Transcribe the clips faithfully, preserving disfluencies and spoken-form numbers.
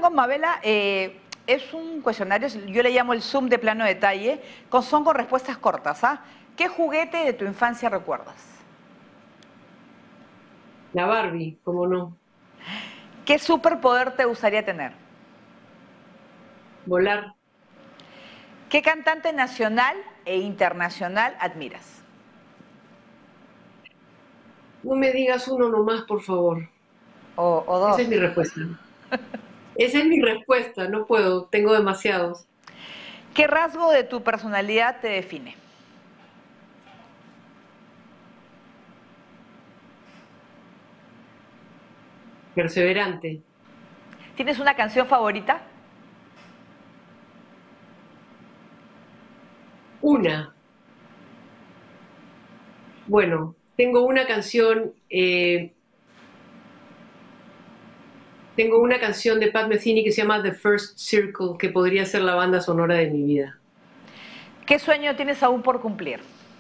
tengo, Mabela, eh, es un cuestionario, yo le llamo el Zoom de plano detalle, con, son con respuestas cortas. ¿ah? ¿Qué juguete de tu infancia recuerdas? La Barbie, cómo no. ¿Qué superpoder te gustaría tener? Volar. ¿Qué cantante nacional e internacional admiras? No me digas uno nomás, por favor. O, o Esa dos. es mi respuesta. Esa es mi respuesta, no puedo, tengo demasiados. ¿Qué rasgo de tu personalidad te define? Perseverante. ¿Tienes una canción favorita? Una. Bueno, tengo una canción, eh, tengo una canción de Pat Metheny que se llama The First Circle, que podría ser la banda sonora de mi vida. ¿Qué sueño tienes aún por cumplir?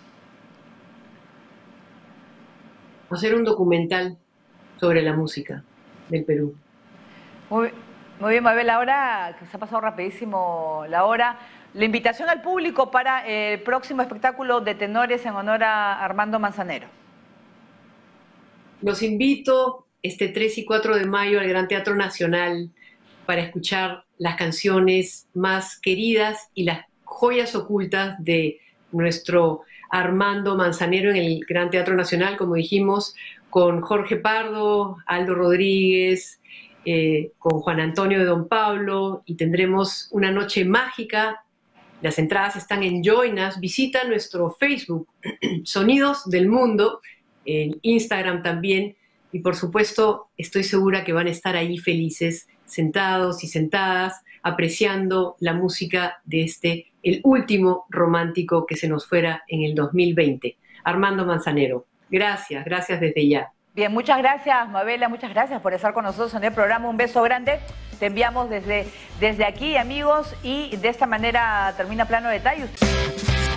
Hacer un documental sobre la música del Perú. Muy, muy bien, Mabel, ahora que se ha pasado rapidísimo la hora, la invitación al público para el próximo espectáculo de tenores en honor a Armando Manzanero. Los invito este tres y cuatro de mayo al Gran Teatro Nacional para escuchar las canciones más queridas y las joyas ocultas de nuestro Armando Manzanero en el Gran Teatro Nacional, como dijimos, con Jorge Pardo, Aldo Rodríguez, eh, con Juan Antonio de Don Pablo, y tendremos una noche mágica. Las entradas están en Join Us. Visita nuestro Facebook, Sonidos del Mundo, en Instagram también, y por supuesto estoy segura que van a estar ahí felices, sentados y sentadas, apreciando la música de este, el último romántico que se nos fuera en el dos mil veinte, Armando Manzanero. Gracias, gracias desde ya. Bien, muchas gracias, Mabela, muchas gracias por estar con nosotros en el programa. Un beso grande. Te enviamos desde, desde aquí, amigos, y de esta manera termina Plano Detalle.